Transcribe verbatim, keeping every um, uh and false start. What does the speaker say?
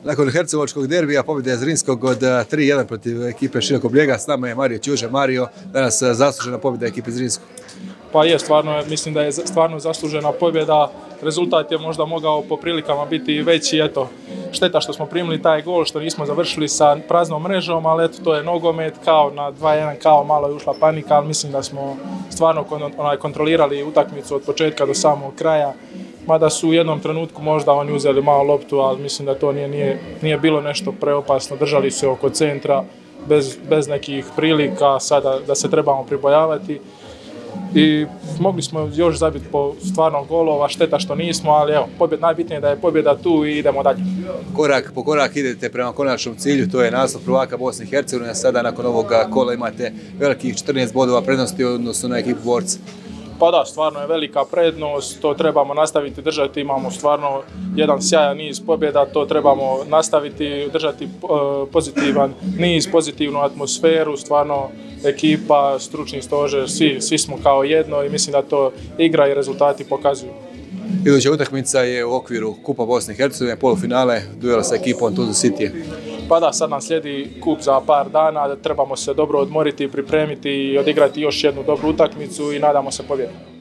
Nakon hercegovačkog derbija pobjede Zrinskog od tri jedan protiv ekipe Širokog Brijega, s nama je Mario Ćuže. Mario, danas zaslužena pobjeda ekipe Zrinskog. Pa je, stvarno, mislim da je stvarno zaslužena pobjeda. Rezultat je možda mogao po prilikama biti veći. Eto, šteta što smo primili taj gol, što nismo završili sa praznom mrežom, ali eto, to je nogomet, kao na dva jedan, kao malo je ušla panika, ali mislim da smo stvarno onaj, kontrolirali utakmicu od početka do samog kraja. Mada su u jednom trenutku možda oni uzeli malo loptu, ali mislim da to nije, nije, nije bilo nešto preopasno. Držali se oko centra, bez, bez nekih prilika sada da se trebamo pribojavati. I mogli smo još zabiti po stvarno golova, šteta što nismo, ali evo, pobjed, najbitnije je da je pobjeda tu i idemo dalje. Korak po korak idete prema konačnom cilju, to je naslov prvaka Bosne i Hercegovine. Sada nakon ovog kola imate velikih četrnaest bodova prednosti u odnosu na ekipu Borca. Pa da, stvarno je velika prednost, to trebamo nastaviti držati, imamo stvarno jedan sjajan niz pobjeda, to trebamo nastaviti držati pozitivan niz, pozitivnu atmosferu, stvarno ekipa, stručni stožer, svi, svi smo kao jedno i mislim da to igra i rezultati pokazuju. Iduća utakmica je u okviru Kupa Bosne i Hercegovine, polufinale, duela sa ekipom Tuzla City. Pa da, sad nam slijedi kup za par dana, trebamo se dobro odmoriti, pripremiti i odigrati još jednu dobru utakmicu i nadamo se pobjedi.